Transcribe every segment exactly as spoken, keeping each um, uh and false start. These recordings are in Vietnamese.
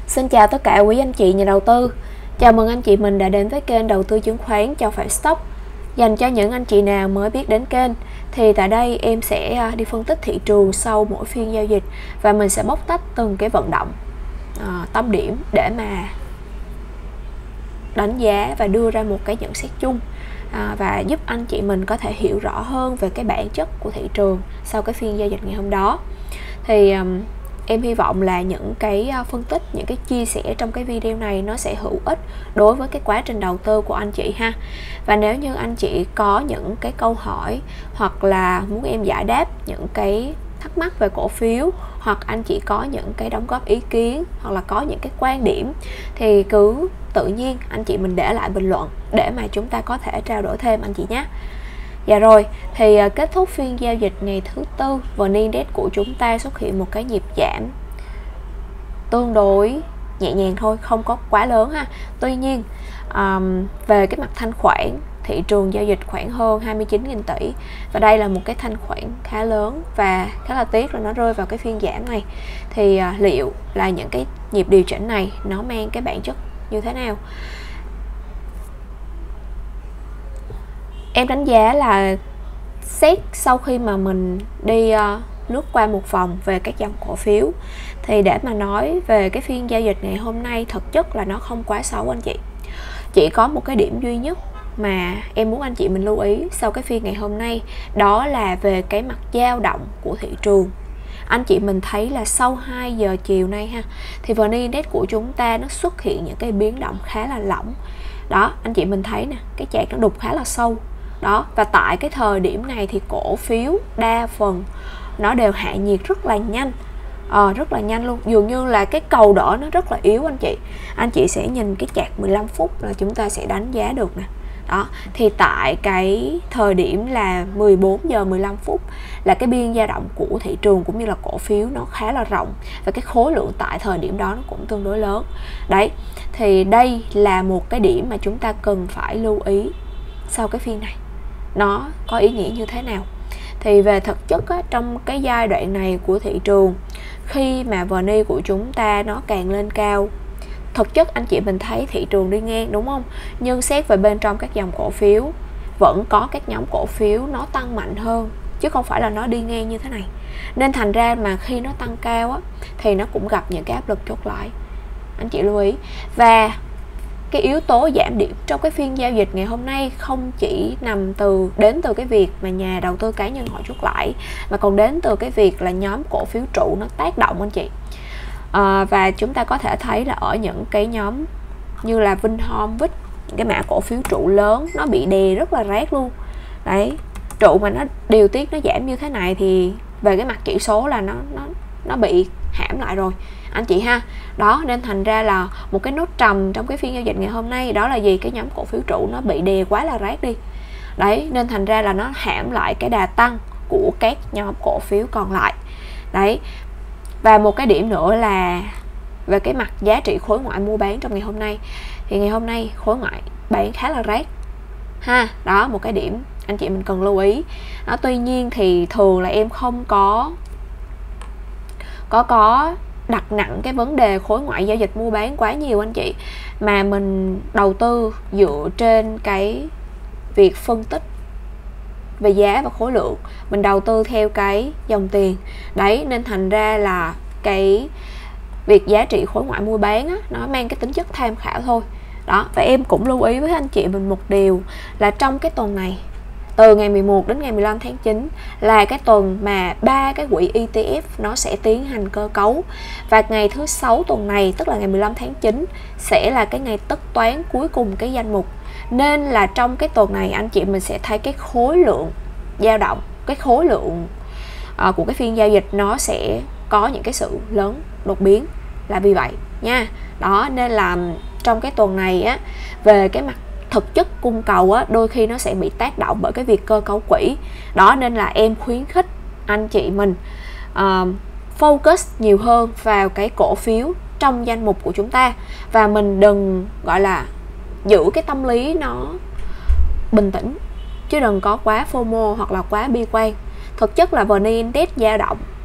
Xin chào tất cả quý anh chị nhà đầu tư. Chào mừng anh chị mình đã đến với kênh đầu tư chứng khoán Châu Phạm Stock. Dành cho những anh chị nào mới biết đến kênh thì tại đây em sẽ đi phân tích thị trường sau mỗi phiên giao dịch và mình sẽ bóc tách từng cái vận động à, tâm điểm để mà đánh giá và đưa ra một cái nhận xét chung à, và giúp anh chị mình có thể hiểu rõ hơn về cái bản chất của thị trường sau cái phiên giao dịch ngày hôm đó. Thì um, em hy vọng là những cái phân tích, những cái chia sẻ trong cái video này nó sẽ hữu ích đối với cái quá trình đầu tư của anh chị ha. Và nếu như anh chị có những cái câu hỏi hoặc là muốn em giải đáp những cái thắc mắc về cổ phiếu, hoặc anh chị có những cái đóng góp ý kiến hoặc là có những cái quan điểm thì cứ tự nhiên anh chị mình để lại bình luận để mà chúng ta có thể trao đổi thêm anh chị nhé. Dạ rồi, thì uh, kết thúc phiên giao dịch ngày thứ tư, vê en Index của chúng ta xuất hiện một cái nhịp giảm tương đối nhẹ nhàng thôi, không có quá lớn ha. Tuy nhiên um, về cái mặt thanh khoản, thị trường giao dịch khoảng hơn hai mươi chín nghìn tỷ và đây là một cái thanh khoản khá lớn và khá là tiếc là nó rơi vào cái phiên giảm này. Thì uh, liệu là những cái nhịp điều chỉnh này nó mang cái bản chất như thế nào? Em đánh giá là xét sau khi mà mình đi uh, lướt qua một vòng về các dòng cổ phiếu thì để mà nói về cái phiên giao dịch ngày hôm nay thực chất là nó không quá xấu anh chị. Chỉ có một cái điểm duy nhất mà em muốn anh chị mình lưu ý sau cái phiên ngày hôm nay, đó là về cái mặt dao động của thị trường. Anh chị mình thấy là sau hai giờ chiều nay ha, thì vê en Index của chúng ta nó xuất hiện những cái biến động khá là lỏng. Đó, anh chị mình thấy nè, cái chart nó đục khá là sâu. Đó, và tại cái thời điểm này thì cổ phiếu đa phần nó đều hạ nhiệt rất là nhanh, à, rất là nhanh luôn, dường như là cái cầu đỏ nó rất là yếu anh chị. Anh chị sẽ nhìn cái chart mười lăm phút là chúng ta sẽ đánh giá được nè. Đó, thì tại cái thời điểm là mười bốn giờ mười lăm phút là cái biên dao động của thị trường cũng như là cổ phiếu nó khá là rộng và cái khối lượng tại thời điểm đó nó cũng tương đối lớn. Đấy, thì đây là một cái điểm mà chúng ta cần phải lưu ý sau cái phiên này nó có ý nghĩa như thế nào. Thì về thực chất á, trong cái giai đoạn này của thị trường, khi mà vê en của chúng ta nó càng lên cao, thực chất anh chị mình thấy thị trường đi ngang đúng không, nhưng xét về bên trong các dòng cổ phiếu vẫn có các nhóm cổ phiếu nó tăng mạnh hơn chứ không phải là nó đi ngang như thế này. Nên thành ra mà khi nó tăng cao á, thì nó cũng gặp những cái áp lực chốt lại, anh chị lưu ý. Và cái yếu tố giảm điểm trong cái phiên giao dịch ngày hôm nay không chỉ nằm từ đến từ cái việc mà nhà đầu tư cá nhân họ chốt lãi, mà còn đến từ cái việc là nhóm cổ phiếu trụ nó tác động anh chị. À, và chúng ta có thể thấy là ở những cái nhóm như là Vinhome, Vích, cái mã cổ phiếu trụ lớn nó bị đè rất là rát luôn. Đấy, trụ mà nó điều tiết nó giảm như thế này thì về cái mặt chỉ số là nó nó nó bị hãm lại rồi anh chị ha. Đó, nên thành ra là một cái nốt trầm trong cái phiên giao dịch ngày hôm nay đó là gì? Cái nhóm cổ phiếu trụ nó bị đè quá là rát đi. Đấy, nên thành ra là nó hãm lại cái đà tăng của các nhóm cổ phiếu còn lại. Đấy, và một cái điểm nữa là về cái mặt giá trị khối ngoại mua bán trong ngày hôm nay, thì ngày hôm nay khối ngoại bán khá là rát ha. Đó, một cái điểm anh chị mình cần lưu ý. Đó, tuy nhiên thì thường là em không có có có đặt nặng cái vấn đề khối ngoại giao dịch mua bán quá nhiều anh chị, mà mình đầu tư dựa trên cái việc phân tích về giá và khối lượng, mình đầu tư theo cái dòng tiền. Đấy, nên thành ra là cái việc giá trị khối ngoại mua bán á, nó mang cái tính chất tham khảo thôi. Đó, và em cũng lưu ý với anh chị mình một điều là trong cái tuần này, từ ngày mười một đến ngày mười lăm tháng chín là cái tuần mà ba cái quỹ e tê ép nó sẽ tiến hành cơ cấu, và ngày thứ sáu tuần này tức là ngày mười lăm tháng chín sẽ là cái ngày tất toán cuối cùng cái danh mục. Nên là trong cái tuần này anh chị mình sẽ thấy cái khối lượng dao động, cái khối lượng uh, của cái phiên giao dịch nó sẽ có những cái sự lớn đột biến, là vì vậy nha. Đó, nên là trong cái tuần này á, về cái mặt thực chất cung cầu á, đôi khi nó sẽ bị tác động bởi cái việc cơ cấu quỹ. Đó, nên là em khuyến khích anh chị mình uh, focus nhiều hơn vào cái cổ phiếu trong danh mục của chúng ta, và mình đừng gọi là giữ cái tâm lý nó bình tĩnh, chứ đừng có quá FOMO hoặc là quá bi quan. Thực chất là vê en Index dao động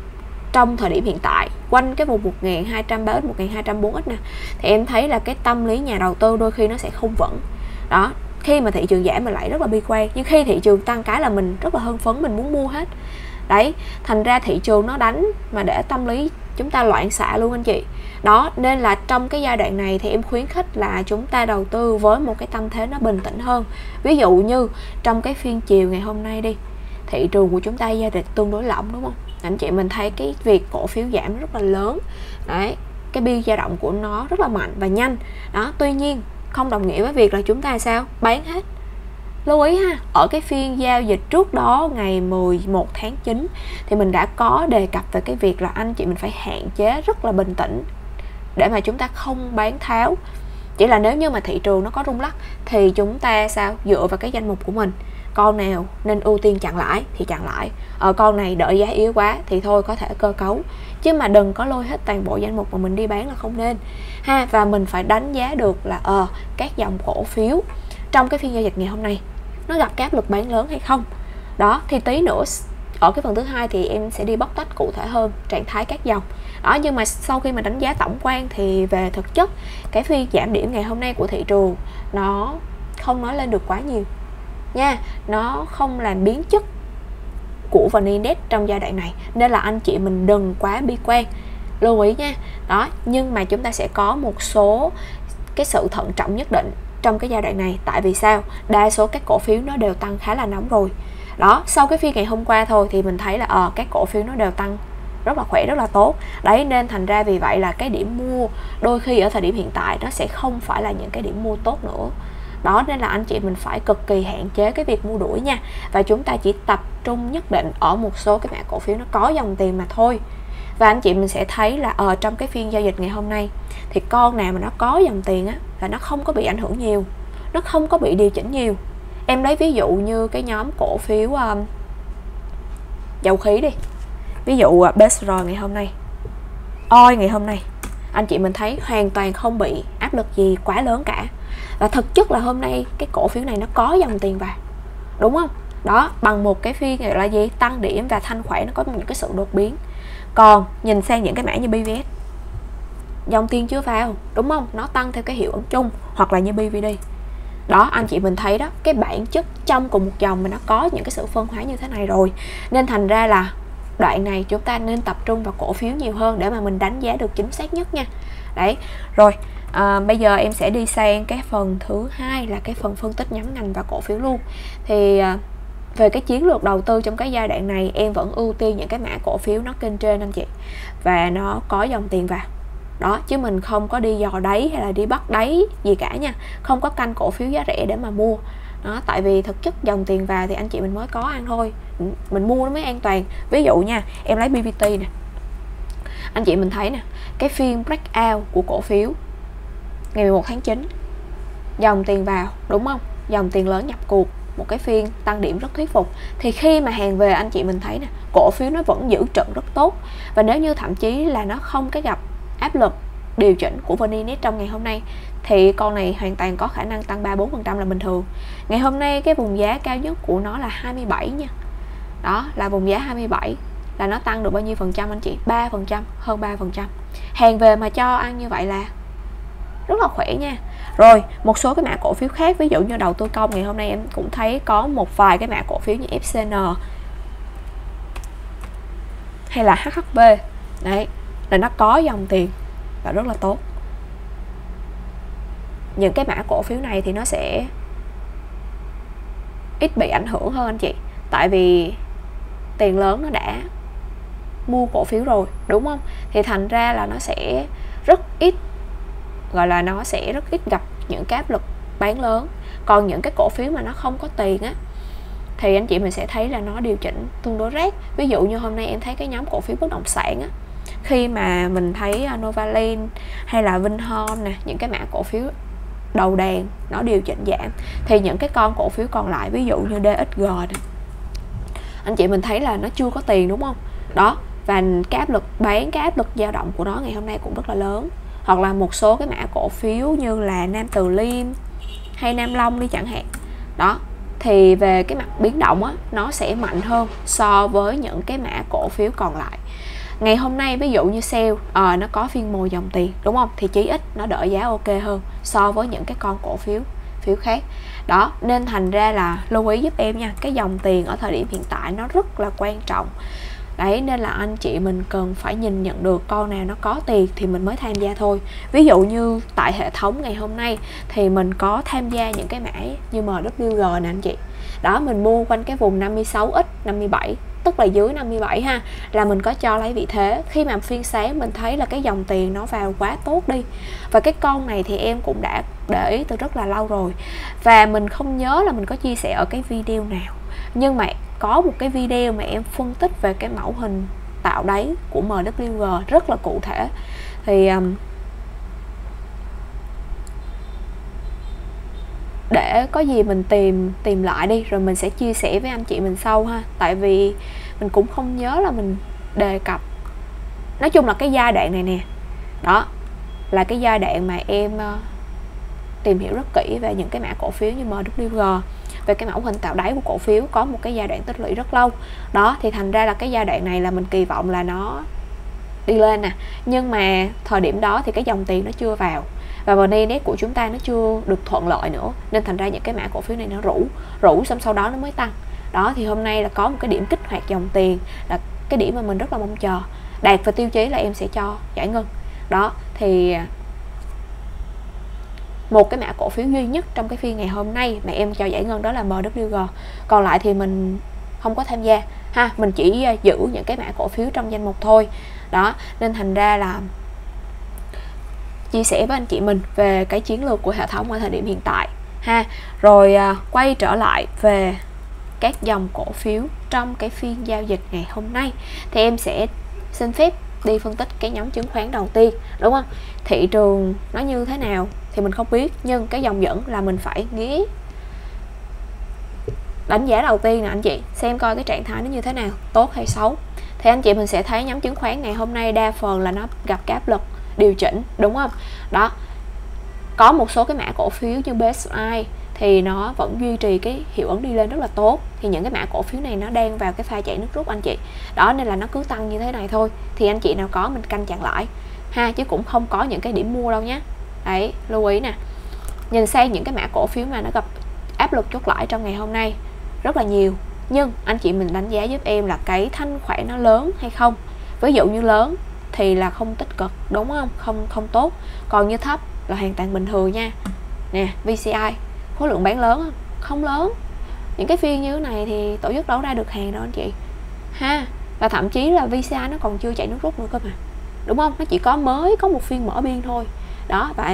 trong thời điểm hiện tại quanh cái vùng một nghìn hai trăm ba x một nghìn hai trăm bốn x nè, thì em thấy là cái tâm lý nhà đầu tư đôi khi nó sẽ không vững. Đó, khi mà thị trường giảm mình lại rất là bi quan, nhưng khi thị trường tăng cái là mình rất là hưng phấn, mình muốn mua hết. Đấy, thành ra thị trường nó đánh mà để tâm lý chúng ta loạn xạ luôn anh chị. Đó, nên là trong cái giai đoạn này thì em khuyến khích là chúng ta đầu tư với một cái tâm thế nó bình tĩnh hơn. Ví dụ như trong cái phiên chiều ngày hôm nay đi, thị trường của chúng ta giao dịch tương đối lỏng đúng không? Anh chị mình thấy cái việc cổ phiếu giảm rất là lớn. Đấy, cái biên dao động của nó rất là mạnh và nhanh. Đó, tuy nhiên không đồng nghĩa với việc là chúng ta sao? Bán hết. Lưu ý ha, ở cái phiên giao dịch trước đó ngày mười một tháng chín thì mình đã có đề cập về cái việc là anh chị mình phải hạn chế rất là bình tĩnh để mà chúng ta không bán tháo. Chỉ là nếu như mà thị trường nó có rung lắc thì chúng ta sao? Dựa vào cái danh mục của mình, con nào nên ưu tiên chặn lãi thì chặn lãi, ở con này đợi giá yếu quá thì thôi có thể cơ cấu, chứ mà đừng có lôi hết toàn bộ danh mục mà mình đi bán là không nên ha. Và mình phải đánh giá được là ờ các dòng cổ phiếu trong cái phiên giao dịch ngày hôm nay nó gặp cái áp lực bán lớn hay không. Đó, thì tí nữa ở cái phần thứ hai thì em sẽ đi bóc tách cụ thể hơn trạng thái các dòng. Đó, nhưng mà sau khi mà đánh giá tổng quan thì về thực chất cái phiên giảm điểm ngày hôm nay của thị trường nó không nói lên được quá nhiều nha, nó không làm biến chất của vê en-Index trong giai đoạn này, nên là anh chị mình đừng quá bi quan, lưu ý nha. Đó, nhưng mà chúng ta sẽ có một số cái sự thận trọng nhất định trong cái giai đoạn này. Tại vì sao? Đa số các cổ phiếu nó đều tăng khá là nóng rồi. Đó, sau cái phiên ngày hôm qua thôi thì mình thấy là ờ các cổ phiếu nó đều tăng rất là khỏe, rất là tốt. Đấy, nên thành ra vì vậy là cái điểm mua đôi khi ở thời điểm hiện tại nó sẽ không phải là những cái điểm mua tốt nữa. Đó, nên là anh chị mình phải cực kỳ hạn chế cái việc mua đuổi nha. Và chúng ta chỉ tập trung nhất định ở một số cái mã cổ phiếu nó có dòng tiền mà thôi. Và anh chị mình sẽ thấy là ở trong cái phiên giao dịch ngày hôm nay thì con nào mà nó có dòng tiền á là nó không có bị ảnh hưởng nhiều, nó không có bị điều chỉnh nhiều. Em lấy ví dụ như cái nhóm cổ phiếu um, dầu khí đi, ví dụ uh, bê ét rờ ngày hôm nay, oi ngày hôm nay, anh chị mình thấy hoàn toàn không bị áp lực gì quá lớn cả. Và thực chất là hôm nay cái cổ phiếu này nó có dòng tiền vào, đúng không? Đó, bằng một cái phiên gọi là gì? Tăng điểm và thanh khoản, nó có những cái sự đột biến. Còn nhìn sang những cái mã như bê vê ét, dòng tiền chưa vào, đúng không? Nó tăng theo cái hiệu ứng chung, hoặc là như bê vê đê. Đó, anh chị mình thấy đó, cái bản chất trong cùng một dòng mà nó có những cái sự phân hóa như thế này rồi. Nên thành ra là đoạn này chúng ta nên tập trung vào cổ phiếu nhiều hơn để mà mình đánh giá được chính xác nhất nha. Đấy, rồi à, bây giờ em sẽ đi sang cái phần thứ hai là cái phần phân tích nhóm ngành và cổ phiếu luôn. Thì à, về cái chiến lược đầu tư trong cái giai đoạn này em vẫn ưu tiên những cái mã cổ phiếu nó kênh trên anh chị, và nó có dòng tiền vào. Đó, chứ mình không có đi dò đáy hay là đi bắt đáy gì cả nha, không có canh cổ phiếu giá rẻ để mà mua. Đó, tại vì thực chất dòng tiền vào thì anh chị mình mới có ăn thôi, mình mua nó mới an toàn. Ví dụ nha, em lấy bê vê tê nè, anh chị mình thấy nè, cái phiên breakout của cổ phiếu ngày mười một tháng chín, dòng tiền vào, đúng không? Dòng tiền lớn nhập cuộc, một cái phiên tăng điểm rất thuyết phục. Thì khi mà hàng về anh chị mình thấy nè, cổ phiếu nó vẫn giữ trận rất tốt. Và nếu như thậm chí là nó không cái gặp áp lực điều chỉnh của vê en-Index trong ngày hôm nay thì con này hoàn toàn có khả năng tăng ba bốn phần trăm là bình thường. Ngày hôm nay cái vùng giá cao nhất của nó là hai mươi bảy nha. Đó, là vùng giá hai mươi bảy, là nó tăng được bao nhiêu phần trăm anh chị? ba phần trăm, hơn ba phần trăm. Hàng về mà cho ăn như vậy là rất là khỏe nha. Rồi, một số cái mã cổ phiếu khác, ví dụ như đầu tư công, ngày hôm nay em cũng thấy có một vài cái mã cổ phiếu như ép xê en hay là hát hát bê. Đấy, là nó có dòng tiền và rất là tốt. Những cái mã cổ phiếu này thì nó sẽ ít bị ảnh hưởng hơn anh chị, tại vì tiền lớn nó đã mua cổ phiếu rồi, đúng không? Thì thành ra là nó sẽ rất ít, gọi là nó sẽ rất ít gặp những cái áp lực bán lớn. Còn những cái cổ phiếu mà nó không có tiền á thì anh chị mình sẽ thấy là nó điều chỉnh tương đối rét. Ví dụ như hôm nay em thấy cái nhóm cổ phiếu bất động sản á, khi mà mình thấy Novaland hay là Vinhome nè, những cái mã cổ phiếu đầu đàn nó điều chỉnh giảm, thì những cái con cổ phiếu còn lại, ví dụ như đê ích giê nè, anh chị mình thấy là nó chưa có tiền, đúng không? Đó, và cái áp lực bán, cái áp lực dao động của nó ngày hôm nay cũng rất là lớn. Hoặc là một số cái mã cổ phiếu như là Nam Từ Liêm hay Nam Long đi chẳng hạn. Đó, thì về cái mặt biến động á, nó sẽ mạnh hơn so với những cái mã cổ phiếu còn lại. Ngày hôm nay ví dụ như sale à, nó có phiên mồi dòng tiền đúng không, thì chí ít nó đỡ giá ok hơn so với những cái con cổ phiếu phiếu khác đó. Nên thành ra là lưu ý giúp em nha, cái dòng tiền ở thời điểm hiện tại nó rất là quan trọng đấy, nên là anh chị mình cần phải nhìn nhận được con nào nó có tiền thì mình mới tham gia thôi. Ví dụ như tại hệ thống ngày hôm nay thì mình có tham gia những cái mã như em vê giê nè anh chị đó, mình mua quanh cái vùng năm mươi sáu x năm mươi bảy, tức là dưới năm mươi bảy ha, là mình có cho lấy vị thế. Khi mà phiên sáng mình thấy là cái dòng tiền nó vào quá tốt đi, và cái con này thì em cũng đã để ý từ rất là lâu rồi, và mình không nhớ là mình có chia sẻ ở cái video nào, nhưng mà có một cái video mà em phân tích về cái mẫu hình tạo đáy của em vê giê rất là cụ thể. Thì um, để có gì mình tìm tìm lại đi rồi mình sẽ chia sẻ với anh chị mình sau ha, tại vì mình cũng không nhớ là mình đề cập. Nói chung là cái giai đoạn này nè, đó là cái giai đoạn mà em uh, tìm hiểu rất kỹ về những cái mã cổ phiếu như em vê giê, về cái mẫu hình tạo đáy của cổ phiếu có một cái giai đoạn tích lũy rất lâu đó, thì thành ra là cái giai đoạn này là mình kỳ vọng là nó đi lên nè, nhưng mà thời điểm đó thì cái dòng tiền nó chưa vào và vê en Index của chúng ta nó chưa được thuận lợi nữa, nên thành ra những cái mã cổ phiếu này nó rủ rủ xong sau đó nó mới tăng đó. Thì hôm nay là có một cái điểm kích hoạt dòng tiền, là cái điểm mà mình rất là mong chờ, đạt và tiêu chí là em sẽ cho giải ngân đó. Thì một cái mã cổ phiếu duy nhất trong cái phiên ngày hôm nay mà em cho giải ngân đó là em vê giê, còn lại thì mình không có tham gia ha, mình chỉ giữ những cái mã cổ phiếu trong danh mục thôi đó. Nên thành ra là chia sẻ với anh chị mình về cái chiến lược của hệ thống ở thời điểm hiện tại ha. Rồi à, quay trở lại về các dòng cổ phiếu trong cái phiên giao dịch ngày hôm nay, thì em sẽ xin phép đi phân tích cái nhóm chứng khoán đầu tiên, đúng không? Thị trường nó như thế nào thì mình không biết, nhưng cái dòng dẫn là mình phải nghĩ. Đánh giá đầu tiên nè anh chị, xem coi cái trạng thái nó như thế nào, tốt hay xấu. Thì anh chị mình sẽ thấy nhóm chứng khoán ngày hôm nay đa phần là nó gặp cái áp lực điều chỉnh, đúng không? Đó, có một số cái mã cổ phiếu như bê ét i thì nó vẫn duy trì cái hiệu ứng đi lên rất là tốt, thì những cái mã cổ phiếu này nó đang vào cái pha chạy nước rút anh chị đó, nên là nó cứ tăng như thế này thôi. Thì anh chị nào có mình canh chặn lại ha, chứ cũng không có những cái điểm mua đâu nhé. Đấy, lưu ý nè. Nhìn sang những cái mã cổ phiếu mà nó gặp áp lực chốt lãi trong ngày hôm nay rất là nhiều, nhưng anh chị mình đánh giá giúp em là cái thanh khoản nó lớn hay không. Ví dụ như lớn thì là không tích cực, đúng không? Không không tốt. Còn như thấp là hoàn toàn bình thường nha. Nè, vê xê i khối lượng bán lớn không? Không lớn. Những cái phiên như thế này thì tổ chức đâu ra được hàng đâu anh chị ha. Và thậm chí là vê xê i nó còn chưa chạy nước rút nữa cơ mà, đúng không? Nó chỉ có mới có một phiên mở biên thôi đó, và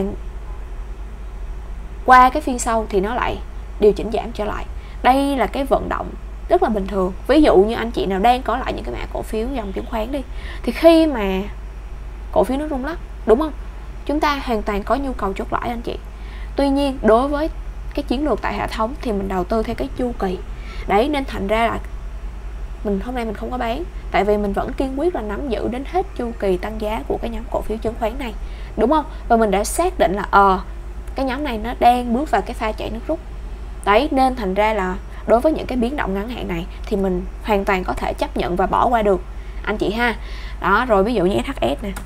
qua cái phiên sau thì nó lại điều chỉnh giảm trở lại. Đây là cái vận động rất là bình thường. Ví dụ như anh chị nào đang có lại những cái mã cổ phiếu dòng chứng khoán đi, thì khi mà cổ phiếu nó rung lắc, đúng không, chúng ta hoàn toàn có nhu cầu chốt lãi anh chị. Tuy nhiên đối với cái chiến lược tại hệ thống thì mình đầu tư theo cái chu kỳ đấy, nên thành ra là mình hôm nay mình không có bán, tại vì mình vẫn kiên quyết là nắm giữ đến hết chu kỳ tăng giá của cái nhóm cổ phiếu chứng khoán này, đúng không? Và mình đã xác định là ờ à, cái nhóm này nó đang bước vào cái pha chạy nước rút đấy, nên thành ra là đối với những cái biến động ngắn hạn này thì mình hoàn toàn có thể chấp nhận và bỏ qua được anh chị ha. Đó, rồi ví dụ như ét hát ét nè,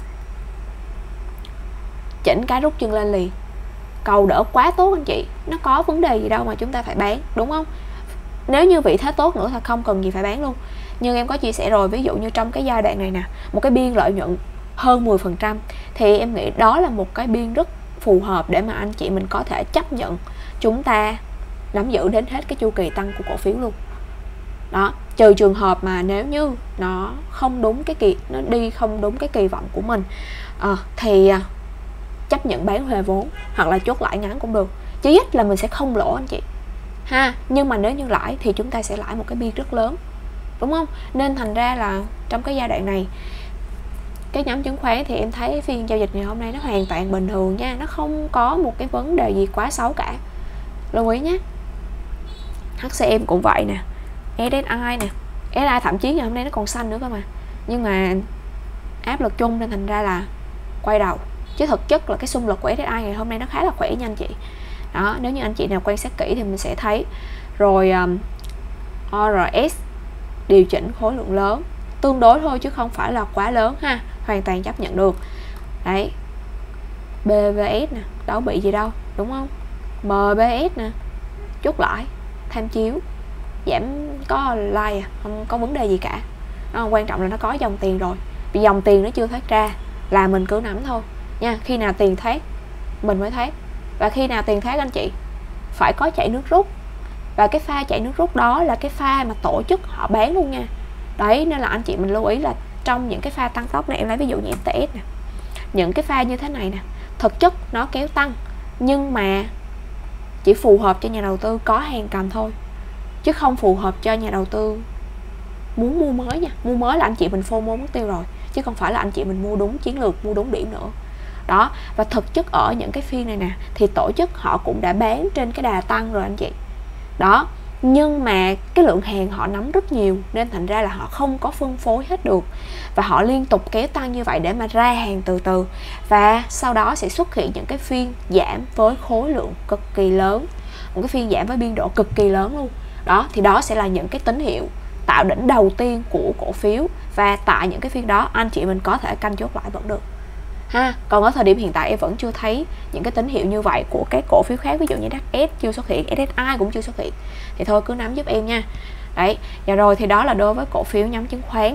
chỉnh cái rút chân lên liền, cầu đỡ quá tốt anh chị, nó có vấn đề gì đâu mà chúng ta phải bán, đúng không? Nếu như vị thế tốt nữa thì không cần gì phải bán luôn. Nhưng em có chia sẻ rồi, ví dụ như trong cái giai đoạn này nè, một cái biên lợi nhuận hơn mười phần trăm thì em nghĩ đó là một cái biên rất phù hợp để mà anh chị mình có thể chấp nhận chúng ta nắm giữ đến hết cái chu kỳ tăng của cổ phiếu luôn đó. Trừ trường hợp mà nếu như nó không đúng cái kỳ, nó đi không đúng cái kỳ vọng của mình à, thì chấp nhận bán huề vốn hoặc là chốt lãi ngắn cũng được, chứ ít là mình sẽ không lỗ anh chị ha. Nhưng mà nếu như lãi thì chúng ta sẽ lãi một cái biên rất lớn, đúng không? Nên thành ra là trong cái giai đoạn này cái nhóm chứng khoán thì em thấy phiên giao dịch ngày hôm nay nó hoàn toàn bình thường nha, nó không có một cái vấn đề gì quá xấu cả, lưu ý nhé. hát xê em cũng vậy nè, ét ét i nè, ét ét i thậm chí ngày hôm nay nó còn xanh nữa cơ mà, nhưng mà áp lực chung nên thành ra là quay đầu, chứ thực chất là cái xung lực của ét ét i ngày hôm nay nó khá là khỏe nha anh chị đó. Nếu như anh chị nào quan sát kỹ thì mình sẽ thấy. Rồi um, o rờ ét điều chỉnh khối lượng lớn tương đối thôi chứ không phải là quá lớn ha, hoàn toàn chấp nhận được. Đấy, bê vê ét nè, đâu bị gì đâu, đúng không? em bê ét nè, chốt lại, tham chiếu, giảm có like à, không có vấn đề gì cả. Đó, quan trọng là nó có dòng tiền rồi. Vì dòng tiền nó chưa thoát ra là mình cứ nắm thôi nha. Khi nào tiền thoát mình mới thoát. Và khi nào tiền thoát anh chị phải có chạy nước rút. Và cái pha chạy nước rút đó là cái pha mà tổ chức họ bán luôn nha. Đấy, nên là anh chị mình lưu ý là trong những cái pha tăng tốc này, em lấy ví dụ như em tê ét nè, những cái pha như thế này nè, thực chất nó kéo tăng nhưng mà chỉ phù hợp cho nhà đầu tư có hàng cầm thôi, chứ không phù hợp cho nhà đầu tư muốn mua mới nha. Mua mới là anh chị mình phô mô mất tiêu rồi, chứ không phải là anh chị mình mua đúng chiến lược, mua đúng điểm nữa. Đó, và thực chất ở những cái phiên này nè thì tổ chức họ cũng đã bán trên cái đà tăng rồi anh chị. Đó, nhưng mà cái lượng hàng họ nắm rất nhiều nên thành ra là họ không có phân phối hết được, và họ liên tục kéo tăng như vậy để mà ra hàng từ từ, và sau đó sẽ xuất hiện những cái phiên giảm với khối lượng cực kỳ lớn, một cái phiên giảm với biên độ cực kỳ lớn luôn. Đó, thì đó sẽ là những cái tín hiệu tạo đỉnh đầu tiên của cổ phiếu, và tại những cái phiên đó anh chị mình có thể canh chốt lại vẫn được ha. Còn ở thời điểm hiện tại em vẫn chưa thấy những cái tín hiệu như vậy của các cổ phiếu khác, ví dụ như đê ét chưa xuất hiện, ét ét i cũng chưa xuất hiện, thì thôi cứ nắm giúp em nha. Đấy, và rồi thì đó là đối với cổ phiếu nhóm chứng khoán.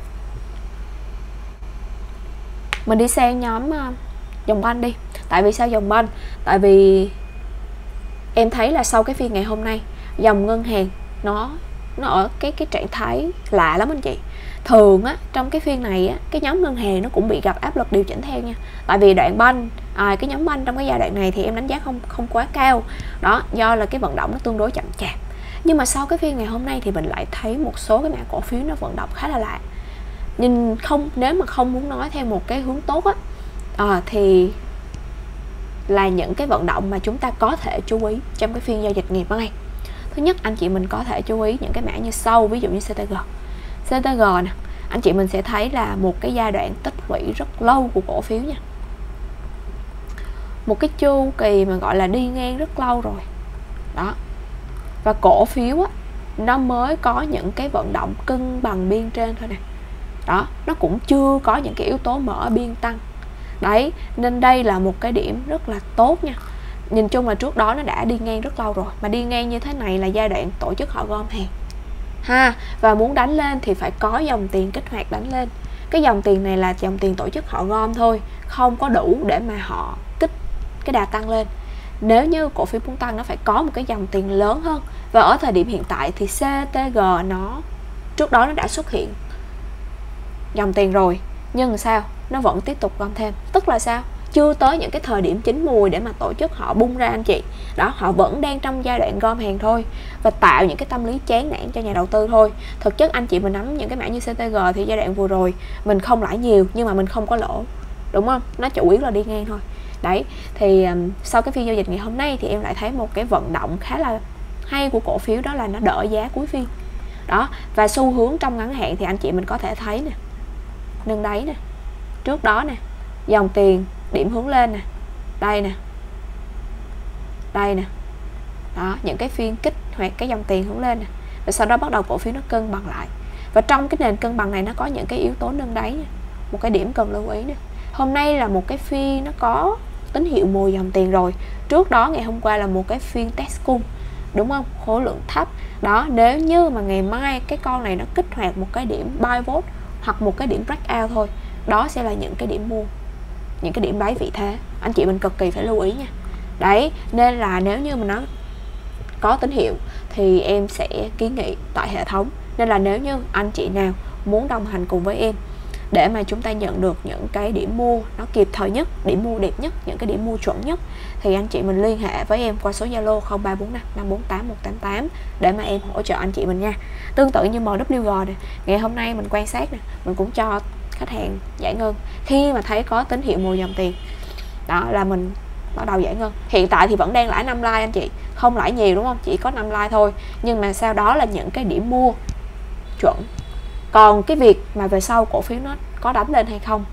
Mình đi sang nhóm uh, dòng banh đi. Tại vì sao dòng banh? Tại vì em thấy là sau cái phiên ngày hôm nay, dòng ngân hàng nó nó ở cái cái trạng thái lạ lắm anh chị. Thường á trong cái phiên này á, cái nhóm ngân hàng nó cũng bị gặp áp lực điều chỉnh theo nha. Tại vì đoạn banh, à, cái nhóm banh trong cái giai đoạn này thì em đánh giá không không quá cao. Đó, do là cái vận động nó tương đối chậm chạp. Nhưng mà sau cái phiên ngày hôm nay thì mình lại thấy một số cái mã cổ phiếu nó vận động khá là lạ. Nhưng không, nếu mà không muốn nói theo một cái hướng tốt á, à, thì là những cái vận động mà chúng ta có thể chú ý trong cái phiên giao dịch ngày mai. Thứ nhất, anh chị mình có thể chú ý những cái mã như sau, ví dụ như xê tê giê. xê tê giê nè, anh chị mình sẽ thấy là một cái giai đoạn tích lũy rất lâu của cổ phiếu nha. Một cái chu kỳ mà gọi là đi ngang rất lâu rồi. Đó. Và cổ phiếu á, nó mới có những cái vận động cân bằng biên trên thôi nè. Đó, nó cũng chưa có những cái yếu tố mở biên tăng. Đấy, nên đây là một cái điểm rất là tốt nha. Nhìn chung là trước đó nó đã đi ngang rất lâu rồi, mà đi ngang như thế này là giai đoạn tổ chức họ gom hàng ha, và muốn đánh lên thì phải có dòng tiền kích hoạt đánh lên. Cái dòng tiền này là dòng tiền tổ chức họ gom thôi, không có đủ để mà họ kích cái đà tăng lên. Nếu như cổ phiếu muốn tăng nó phải có một cái dòng tiền lớn hơn, và ở thời điểm hiện tại thì xê tê giê nó trước đó nó đã xuất hiện dòng tiền rồi, nhưng sao nó vẫn tiếp tục gom thêm. Tức là sao? Chưa tới những cái thời điểm chín mùi để mà tổ chức họ bung ra anh chị. Đó, họ vẫn đang trong giai đoạn gom hàng thôi, và tạo những cái tâm lý chán nản cho nhà đầu tư thôi. Thực chất anh chị mình nắm những cái mã như xê tê giê thì giai đoạn vừa rồi mình không lãi nhiều nhưng mà mình không có lỗ, đúng không? Nó chủ yếu là đi ngang thôi. Đấy, thì um, sau cái phiên giao dịch ngày hôm nay thì em lại thấy một cái vận động khá là hay của cổ phiếu, đó là nó đỡ giá cuối phiên. Đó, và xu hướng trong ngắn hạn thì anh chị mình có thể thấy nè, nâng đáy nè, trước đó nè, dòng tiền điểm hướng lên nè, đây nè, đây nè. Đó, những cái phiên kích hoạt cái dòng tiền hướng lên nè, và sau đó bắt đầu cổ phiếu nó cân bằng lại. Và trong cái nền cân bằng này nó có những cái yếu tố nâng đáy nè. Một cái điểm cần lưu ý nè, hôm nay là một cái phiên nó có tín hiệu mùi dòng tiền rồi. Trước đó ngày hôm qua là một cái phiên test cung, đúng không? Khối lượng thấp. Đó, nếu như mà ngày mai cái con này nó kích hoạt một cái điểm buy vote hoặc một cái điểm breakout thôi, đó sẽ là những cái điểm mua, những cái điểm đáy vị thế. Anh chị mình cực kỳ phải lưu ý nha. Đấy, nên là nếu như mà nó có tín hiệu thì em sẽ kiến nghị tại hệ thống. Nên là nếu như anh chị nào muốn đồng hành cùng với em để mà chúng ta nhận được những cái điểm mua nó kịp thời nhất, điểm mua đẹp nhất, những cái điểm mua chuẩn nhất, thì anh chị mình liên hệ với em qua số Zalo không ba bốn năm năm bốn tám một tám tám để mà em hỗ trợ anh chị mình nha. Tương tự như em vê giê này, ngày hôm nay mình quan sát nè, mình cũng cho khách hàng giải ngân khi mà thấy có tín hiệu mùi dòng tiền. Đó là mình bắt đầu giải ngân. Hiện tại thì vẫn đang lãi năm like anh chị, không lãi nhiều đúng không? Chỉ có năm like thôi, nhưng mà sau đó là những cái điểm mua chuẩn. Còn cái việc mà về sau cổ phiếu nó có đánh lên hay không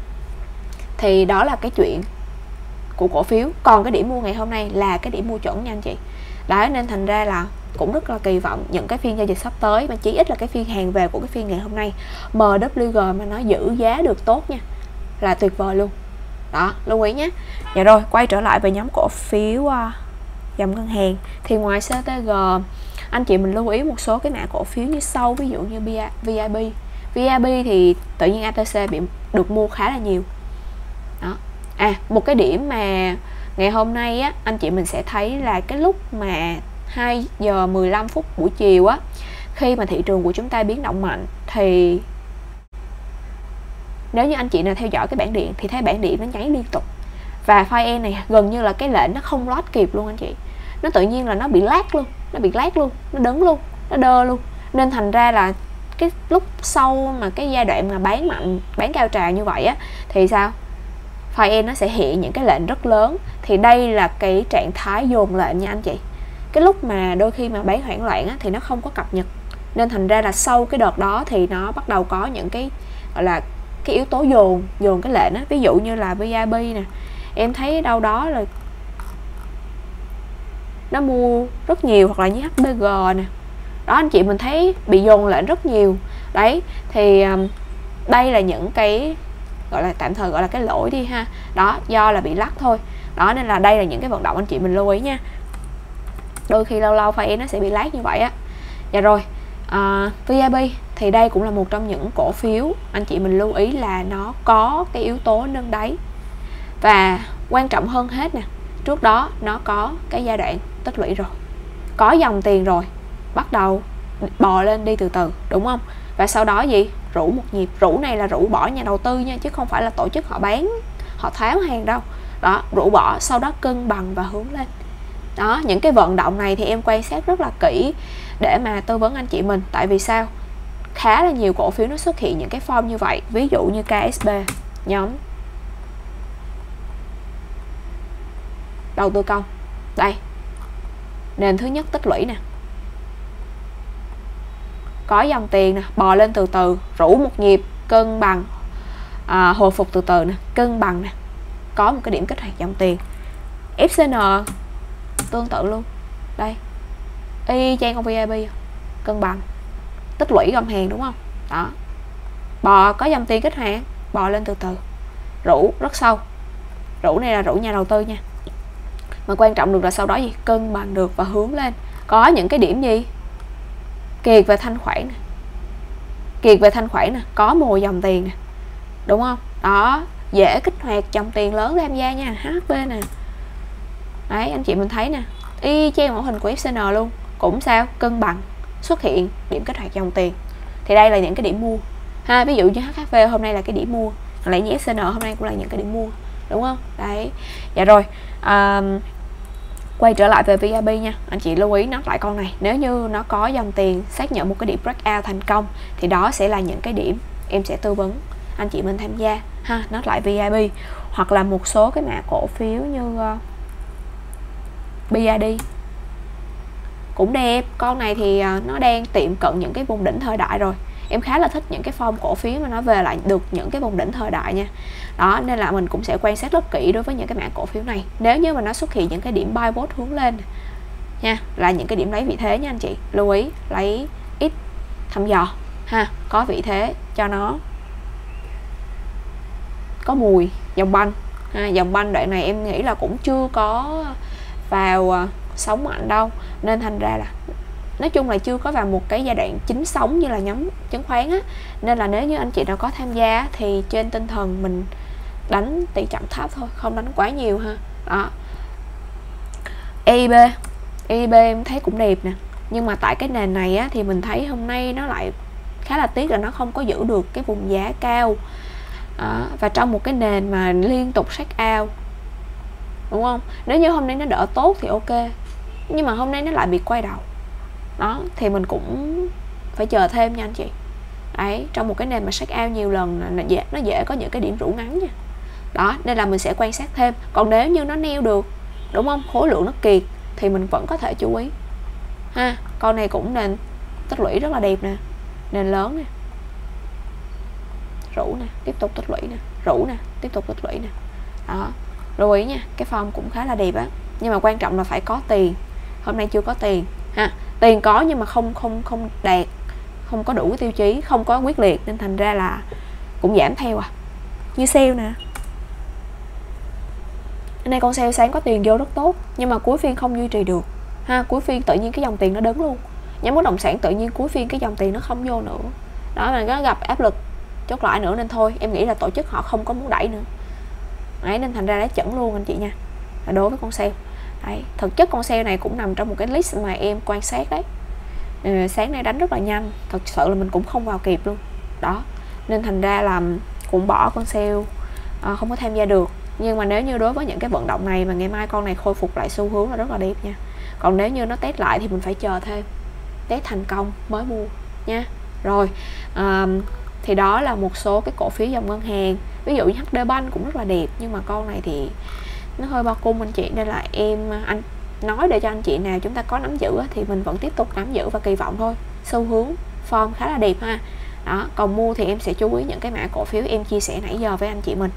thì đó là cái chuyện của cổ phiếu. Còn cái điểm mua ngày hôm nay là cái điểm mua chuẩn nha anh chị. Đấy, nên thành ra là cũng rất là kỳ vọng những cái phiên giao dịch sắp tới, mà chỉ ít là cái phiên hàng về của cái phiên ngày hôm nay em vê giê mà nó giữ giá được tốt nha là tuyệt vời luôn. Đó, lưu ý nhé. Dạ rồi, quay trở lại về nhóm cổ phiếu uh, dòng ngân hàng. Thì ngoài xê tê giê, anh chị mình lưu ý một số cái mã cổ phiếu như sau, ví dụ như vê i bê. vê i bê thì tự nhiên a tê xê bị được mua khá là nhiều. Đó. À, một cái điểm mà ngày hôm nay á, anh chị mình sẽ thấy là cái lúc mà hai giờ mười lăm phút buổi chiều á, khi mà thị trường của chúng ta biến động mạnh thì nếu như anh chị nào theo dõi cái bảng điện thì thấy bảng điện nó nháy liên tục, và pha e này gần như là cái lệnh nó không lót kịp luôn anh chị, nó tự nhiên là nó bị lag luôn, nó bị lag luôn, nó đứng luôn, nó đơ luôn, nên thành ra là cái lúc sau mà cái giai đoạn mà bán mạnh, bán cao trào như vậy á thì sao, pha e nó sẽ hiện những cái lệnh rất lớn. Thì đây là cái trạng thái dồn lệnh nha anh chị. Cái lúc mà đôi khi mà bán hoảng loạn á, thì nó không có cập nhật, nên thành ra là sau cái đợt đó thì nó bắt đầu có những cái gọi là cái yếu tố dồn dồn cái lệnh á. Ví dụ như là vê i bê nè, em thấy đâu đó là nó mua rất nhiều, hoặc là như hát pê giê nè, đó anh chị mình thấy bị dồn lệnh rất nhiều. Đấy, thì um, đây là những cái gọi là tạm thời gọi là cái lỗi đi ha, đó do là bị lắc thôi. Đó, nên là đây là những cái vận động anh chị mình lưu ý nha, đôi khi lâu lâu phải nó sẽ bị lag như vậy á. Dạ rồi, à, vê i bê thì đây cũng là một trong những cổ phiếu anh chị mình lưu ý là nó có cái yếu tố nâng đáy, và quan trọng hơn hết nè, trước đó nó có cái giai đoạn tích lũy rồi, có dòng tiền rồi, bắt đầu bò lên đi từ từ, đúng không? Và sau đó gì, rủ một nhịp. Rủ này là rủ bỏ nhà đầu tư nha, chứ không phải là tổ chức họ bán, họ tháo hàng đâu. Đó, rủ bỏ, sau đó cân bằng và hướng lên. Đó, những cái vận động này thì em quan sát rất là kỹ để mà tư vấn anh chị mình. Tại vì sao? Khá là nhiều cổ phiếu nó xuất hiện những cái form như vậy. Ví dụ như ca ét bê, nhóm đầu tư công. Đây, nền thứ nhất tích lũy nè, có dòng tiền nè, bò lên từ từ, rủ một nhịp, cân bằng, à, hồi phục từ từ nè, cân bằng nè, có một cái điểm kích hoạt dòng tiền. ép xê en tương tự luôn, đây y chang con vê i bê, cân bằng, tích lũy gom hàng, đúng không? Đó, bò có dòng tiền kích hoạt, bò lên từ từ, rủ rất sâu. Rủ này là rủ nhà đầu tư nha, mà quan trọng được là sau đó gì, cân bằng được và hướng lên. Có những cái điểm gì, kiệt về thanh khoản nè, kiệt về thanh khoản nè, có mùi dòng tiền nè, đúng không? Đó, dễ kích hoạt dòng tiền lớn tham gia nha, hát pê nè. Đấy, anh chị mình thấy nè, y chang mẫu hình của ép xê en luôn, cũng sao, cân bằng, xuất hiện điểm kích hoạt dòng tiền. Thì đây là những cái điểm mua ha, ví dụ như hát hát vê hôm nay là cái điểm mua, lại như ép xê en hôm nay cũng là những cái điểm mua, đúng không? Đấy, dạ rồi, à, quay trở lại về vê i bê nha, anh chị lưu ý nó lại con này, nếu như nó có dòng tiền xác nhận một cái điểm breakout thành công thì đó sẽ là những cái điểm em sẽ tư vấn anh chị mình tham gia ha, nó lại vê i bê. Hoặc là một số cái mã cổ phiếu như uh, bê i đê cũng đẹp, con này thì uh, nó đang tiệm cận những cái vùng đỉnh thời đại rồi. Em khá là thích những cái form cổ phiếu mà nó về lại được những cái vùng đỉnh thời đại nha. Đó, nên là mình cũng sẽ quan sát rất kỹ đối với những cái mã cổ phiếu này. Nếu như mà nó xuất hiện những cái điểm buy bot hướng lên nha, là những cái điểm lấy vị thế nha anh chị. Lưu ý lấy ít thăm dò ha, có vị thế cho nó có mùi dòng banh ha. Dòng banh đoạn này em nghĩ là cũng chưa có vào uh, sóng mạnh đâu, nên thành ra là nói chung là chưa có vào một cái giai đoạn chính sóng như là nhóm chứng khoán á. Nên là nếu như anh chị nào có tham gia thì trên tinh thần mình đánh tỷ trọng thấp thôi, không đánh quá nhiều ha. Đó, e i bê, e i bê em thấy cũng đẹp nè, nhưng mà tại cái nền này á, thì mình thấy hôm nay nó lại khá là tiếc là nó không có giữ được cái vùng giá cao. Đó, và trong một cái nền mà liên tục shake out, đúng không? Nếu như hôm nay nó đỡ tốt thì ok, nhưng mà hôm nay nó lại bị quay đầu. Đó, thì mình cũng phải chờ thêm nha anh chị. Đấy, trong một cái nền mà shake out nhiều lần nó dễ, nó dễ có những cái điểm rũ ngắn nha. Đó, nên là mình sẽ quan sát thêm. Còn nếu như nó neo được, đúng không, khối lượng nó kiệt thì mình vẫn có thể chú ý ha. Con này cũng nền tích lũy rất là đẹp nè, nền lớn nè, rũ nè, tiếp tục tích lũy nè, rũ nè, tiếp tục tích lũy nè. Đó, lưu ý nha, cái form cũng khá là đẹp á, nhưng mà quan trọng là phải có tiền. Hôm nay chưa có tiền ha, tiền có nhưng mà không không không đạt, không có đủ cái tiêu chí, không có quyết liệt, nên thành ra là cũng giảm theo à. Như sale nè, hôm nay con sale sáng có tiền vô rất tốt, nhưng mà cuối phiên không duy trì được ha. Cuối phiên tự nhiên cái dòng tiền nó đứng luôn. Nhóm bất động sản tự nhiên cuối phiên cái dòng tiền nó không vô nữa, đó mà nó gặp áp lực chốt lại nữa, nên thôi em nghĩ là tổ chức họ không có muốn đẩy nữa đấy, nên thành ra đã chẩn luôn anh chị nha. Đối với con sale đấy, thực chất con sale này cũng nằm trong một cái list mà em quan sát đấy. Ừ, sáng nay đánh rất là nhanh, thật sự là mình cũng không vào kịp luôn đó, nên thành ra là cũng bỏ con sale, à, không có tham gia được. Nhưng mà nếu như đối với những cái vận động này mà ngày mai con này khôi phục lại xu hướng là rất là đẹp nha. Còn nếu như nó test lại thì mình phải chờ thêm, test thành công mới mua nha. Rồi à, thì đó là một số cái cổ phiếu dòng ngân hàng. Ví dụ như hát đê Bank cũng rất là đẹp, nhưng mà con này thì nó hơi bao cung anh chị, nên là em anh nói để cho anh chị nào chúng ta có nắm giữ thì mình vẫn tiếp tục nắm giữ và kỳ vọng thôi. Xu hướng form khá là đẹp ha. Đó, còn mua thì em sẽ chú ý những cái mã cổ phiếu em chia sẻ nãy giờ với anh chị mình.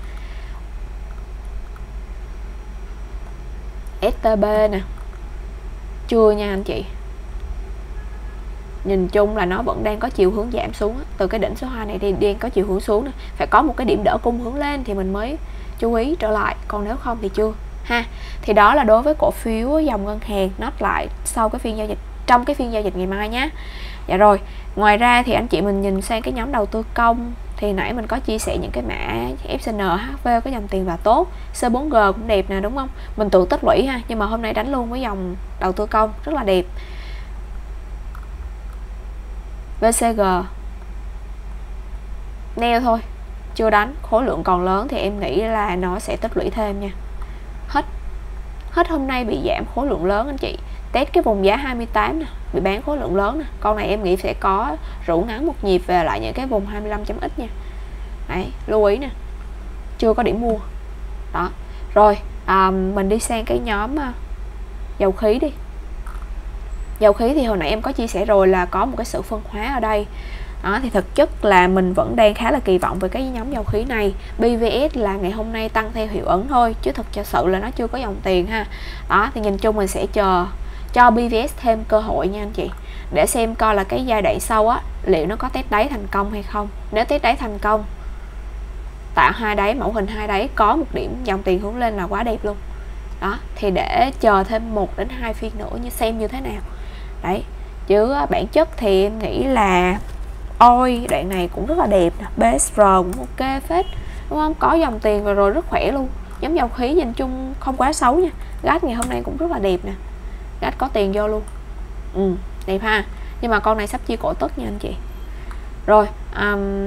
ét tê bê nè, chưa nha anh chị. Nhìn chung là nó vẫn đang có chiều hướng giảm xuống, từ cái đỉnh số hai này thì đang có chiều hướng xuống, phải có một cái điểm đỡ cung hướng lên thì mình mới chú ý trở lại, còn nếu không thì chưa ha. Thì đó là đối với cổ phiếu dòng ngân hàng. Nốt lại sau cái phiên giao dịch, trong cái phiên giao dịch ngày mai nhé. Dạ rồi, ngoài ra thì anh chị mình nhìn sang cái nhóm đầu tư công, thì nãy mình có chia sẻ những cái mã ép xê en, hát vê có dòng tiền vào tốt, xê bốn giê cũng đẹp nè đúng không, mình tự tích lũy ha, nhưng mà hôm nay đánh luôn với dòng đầu tư công rất là đẹp. vê xê giê neo thôi, chưa đánh, khối lượng còn lớn thì em nghĩ là nó sẽ tích lũy thêm nha. Hết hết hôm nay bị giảm khối lượng lớn anh chị, test cái vùng giá hai mươi tám nè, bị bán khối lượng lớn nè. Con này em nghĩ sẽ có rủ ngắn một nhịp về lại những cái vùng hai mươi lăm chấm x nha. Đấy, lưu ý nè, chưa có điểm mua đó. Rồi à, mình đi sang cái nhóm uh, dầu khí đi. Dầu khí thì hồi nãy em có chia sẻ rồi là có một cái sự phân hóa ở đây đó, thì thực chất là mình vẫn đang khá là kỳ vọng về cái nhóm dầu khí này. bê vê ét là ngày hôm nay tăng theo hiệu ứng thôi, chứ thực sự là nó chưa có dòng tiền ha. Đó thì nhìn chung mình sẽ chờ cho bê vê ét thêm cơ hội nha anh chị, để xem coi là cái giai đoạn sau á liệu nó có test đáy thành công hay không. Nếu test đáy thành công, tạo hai đáy, mẫu hình hai đáy, có một điểm dòng tiền hướng lên là quá đẹp luôn đó. Thì để chờ thêm một đến hai phiên nữa như xem như thế nào đấy, chứ bản chất thì em nghĩ là oi đoạn này cũng rất là đẹp nè, bê ét rờ cũng ok phết đúng không, có dòng tiền và rồi rất khỏe luôn. Nhóm dầu khí nhìn chung không quá xấu nha. Gas ngày hôm nay cũng rất là đẹp nè, gas có tiền vô luôn, ừ, đẹp ha. Nhưng mà con này sắp chia cổ tức nha anh chị. Rồi um,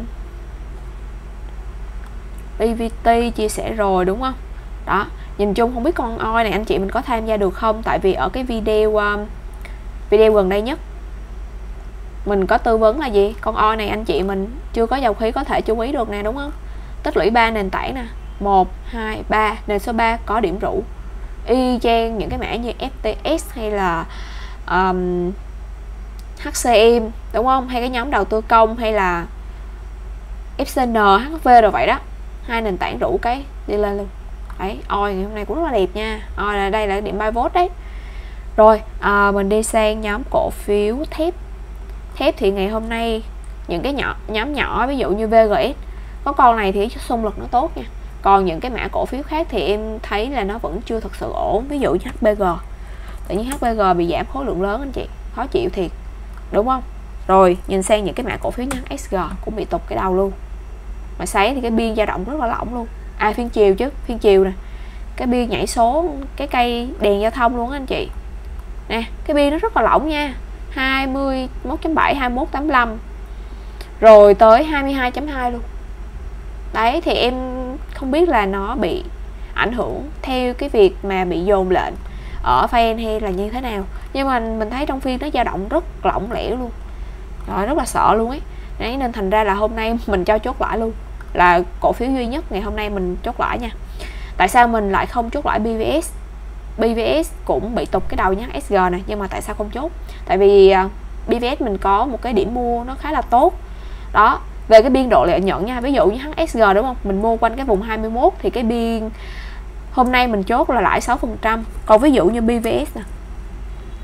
pê vê tê chia sẻ rồi đúng không. Đó, nhìn chung không biết con oi này anh chị mình có tham gia được không, tại vì ở cái video um, video gần đây nhất mình có tư vấn là gì, con oi này anh chị mình chưa có dầu khí có thể chú ý được nè đúng không. Tích lũy ba nền tảng nè, một, hai, ba, nền số ba có điểm rủ y chang những cái mã như ép tê ét hay là um, hát xê em đúng không, hay cái nhóm đầu tư công hay là ép xê en, hát vê rồi vậy đó. Hai nền tảng rủ cái đi lên luôn đấy. Oi ngày hôm nay cũng rất là đẹp nha, oi là đây là điểm buy vote đấy. Rồi à, mình đi sang nhóm cổ phiếu thép. Thép thì ngày hôm nay những cái nhỏ nhóm nhỏ ví dụ như vê giê ét, có con này thì xung lực nó tốt nha, còn những cái mã cổ phiếu khác thì em thấy là nó vẫn chưa thật sự ổn. Ví dụ như hát bê giê, tự nhiên hát bê giê bị giảm khối lượng lớn anh chị, khó chịu thiệt đúng không. Rồi nhìn sang những cái mã cổ phiếu như ét giê cũng bị tụt cái đầu luôn, mà sáng thì cái biên dao động rất là lỏng luôn. À phiên chiều chứ, phiên chiều nè, cái biên nhảy số cái cây đèn giao thông luôn anh chị nè, cái biên nó rất là lỏng nha, hai mươi mốt chấm bảy, hai mươi mốt tám mươi lăm rồi tới hai mươi hai chấm hai luôn đấy. Thì em không biết là nó bị ảnh hưởng theo cái việc mà bị dồn lệnh ở fan hay là như thế nào, nhưng mà mình thấy trong phiên nó dao động rất lỏng lẻo luôn rồi, rất là sợ luôn ấy đấy. Nên thành ra là hôm nay mình cho chốt lãi luôn, là cổ phiếu duy nhất ngày hôm nay mình chốt lãi nha. Tại sao mình lại không chốt lãi bê vê ét? bê vê ét cũng bị tụt cái đầu nhá, ét giê này, nhưng mà tại sao không chốt? Tại vì bê vê ét mình có một cái điểm mua nó khá là tốt đó. Về cái biên độ lợi nhuận nha, ví dụ như ét giê đúng không, mình mua quanh cái vùng hai mươi mốt thì cái biên hôm nay mình chốt là lãi sáu phần trăm. Còn ví dụ như bê vê ét nè,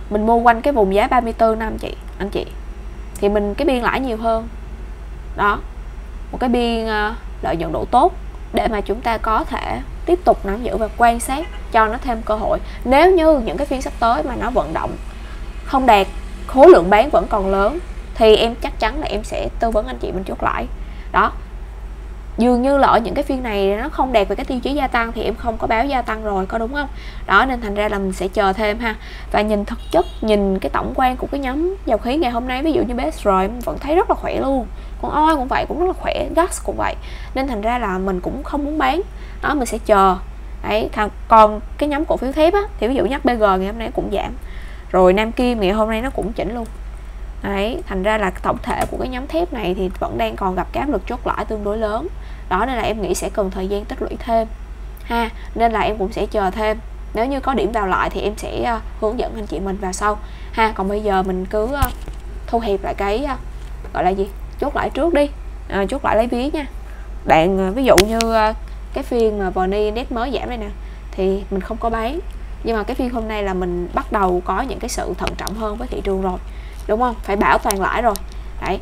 mình mua quanh cái vùng giá ba mươi tư năm chị anh chị, thì mình cái biên lãi nhiều hơn đó, một cái biên uh, lợi nhuận độ tốt để mà chúng ta có thể tiếp tục nắm giữ và quan sát cho nó thêm cơ hội. Nếu như những cái phiên sắp tới mà nó vận động không đạt, khối lượng bán vẫn còn lớn, thì em chắc chắn là em sẽ tư vấn anh chị mình chốt lãi đó. Dường như là ở những cái phiên này nó không đạt về cái tiêu chí gia tăng thì em không có báo gia tăng rồi, có đúng không? Đó, nên thành ra là mình sẽ chờ thêm ha. Và nhìn thực chất, nhìn cái tổng quan của cái nhóm dầu khí ngày hôm nay, ví dụ như bê ét rờ em vẫn thấy rất là khỏe luôn, con o i cũng vậy, cũng rất là khỏe, gas cũng vậy, nên thành ra là mình cũng không muốn bán đó, mình sẽ chờ đấy. Còn cái nhóm cổ phiếu thép á, thì ví dụ như hát pê giê ngày hôm nay cũng giảm, rồi Nam Kim ngày hôm nay nó cũng chỉnh luôn đấy, thành ra là tổng thể của cái nhóm thép này thì vẫn đang còn gặp cái áp lực chốt lãi tương đối lớn đó, nên là em nghĩ sẽ cần thời gian tích lũy thêm ha, nên là em cũng sẽ chờ thêm. Nếu như có điểm vào lại thì em sẽ uh, hướng dẫn anh chị mình vào sau ha. Còn bây giờ mình cứ uh, thu hẹp lại cái uh, gọi là gì, chốt lãi trước đi, uh, chốt lãi lấy ví nha bạn. Uh, ví dụ như uh, cái phiên mà vê en Index mới giảm đây nè thì mình không có bán, nhưng mà cái phiên hôm nay là mình bắt đầu có những cái sự thận trọng hơn với thị trường rồi, đúng không? Phải bảo toàn lãi rồi đấy.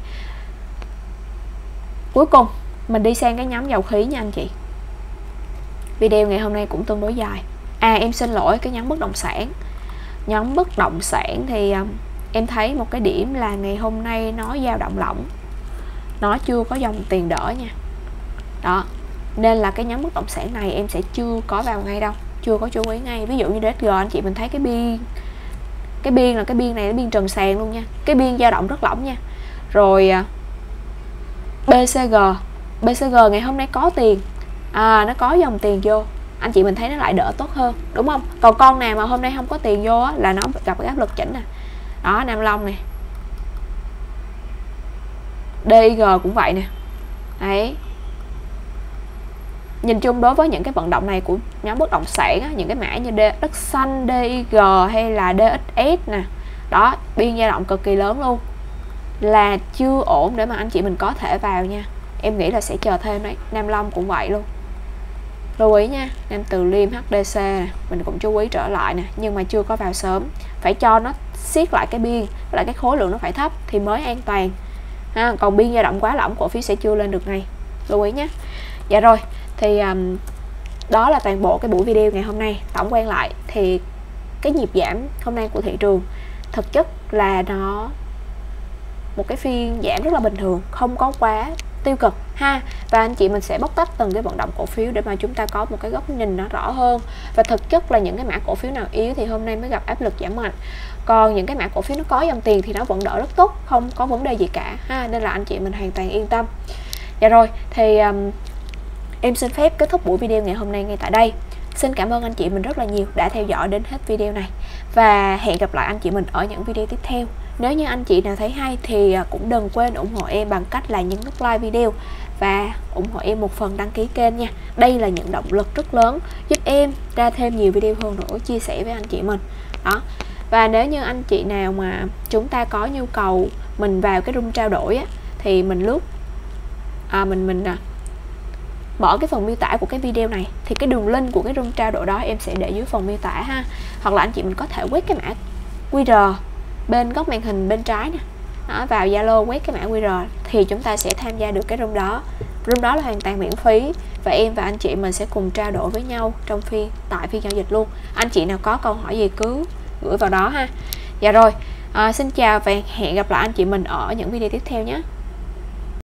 Cuối cùng mình đi sang cái nhóm dầu khí nha anh chị. Video ngày hôm nay cũng tương đối dài. À em xin lỗi, cái nhóm bất động sản. Nhóm bất động sản thì um, em thấy một cái điểm là ngày hôm nay nó dao động lỏng, nó chưa có dòng tiền đỡ nha đó, nên là cái nhóm bất động sản này em sẽ chưa có vào ngay đâu, chưa có chú ý ngay. Ví dụ như đê ét giê anh chị mình thấy cái biên cái biên là cái biên này, cái biên trần sàn luôn nha, cái biên dao động rất lỏng nha. Rồi bê xê giê bê xê giê ngày hôm nay có tiền, à, nó có dòng tiền vô, anh chị mình thấy nó lại đỡ tốt hơn, đúng không? Còn con nào mà hôm nay không có tiền vô á, là nó gặp cái áp lực chỉnh nè đó. Nam Long này, đê i giê cũng vậy nè đấy. Nhìn chung đối với những cái vận động này của nhóm bất động sản á, những cái mã như Đất Xanh, đê i giê hay là đê ích ét nè đó, biên dao động cực kỳ lớn luôn, là chưa ổn để mà anh chị mình có thể vào nha. Em nghĩ là sẽ chờ thêm đấy. Nam Long cũng vậy luôn, lưu ý nha. Nam Từ Liêm, hát đê xê nè, mình cũng chú ý trở lại nè, nhưng mà chưa có vào sớm, phải cho nó siết lại cái biên, lại cái khối lượng nó phải thấp thì mới an toàn ha. Còn biên dao động quá lỏng, cổ phiếu sẽ chưa lên được ngay, lưu ý nhé. Dạ rồi, thì um, đó là toàn bộ cái buổi video ngày hôm nay. Tổng quan lại thì cái nhịp giảm hôm nay của thị trường thực chất là nó một cái phiên giảm rất là bình thường, không có quá tiêu cực ha. Và anh chị mình sẽ bóc tách từng cái vận động cổ phiếu để mà chúng ta có một cái góc nhìn nó rõ hơn. Và thực chất là những cái mã cổ phiếu nào yếu thì hôm nay mới gặp áp lực giảm mạnh, còn những cái mã cổ phiếu nó có dòng tiền thì nó vẫn đỡ rất tốt, không có vấn đề gì cả ha, nên là anh chị mình hoàn toàn yên tâm. Dạ rồi, thì um, em xin phép kết thúc buổi video ngày hôm nay ngay tại đây. Xin cảm ơn anh chị mình rất là nhiều đã theo dõi đến hết video này, và hẹn gặp lại anh chị mình ở những video tiếp theo. Nếu như anh chị nào thấy hay thì cũng đừng quên ủng hộ em bằng cách là nhấn nút like video và ủng hộ em một phần đăng ký kênh nha. Đây là những động lực rất lớn giúp em ra thêm nhiều video hơn nữa, chia sẻ với anh chị mình đó. Và nếu như anh chị nào mà chúng ta có nhu cầu mình vào cái room trao đổi á, thì mình lướt à, mình mình à, bỏ cái phần miêu tả của cái video này, thì cái đường link của cái room trao đổi đó em sẽ để dưới phần miêu tả ha. Hoặc là anh chị mình có thể quét cái mã quy rờ bên góc màn hình bên trái nè đó, vào Zalo quét cái mã quy rờ thì chúng ta sẽ tham gia được cái room đó. Room đó là hoàn toàn miễn phí, và em và anh chị mình sẽ cùng trao đổi với nhau trong phiên tại phiên giao dịch luôn. Anh chị nào có câu hỏi gì cứ gửi vào đó ha. Dạ rồi, à, xin chào và hẹn gặp lại anh chị mình ở những video tiếp theo nhé.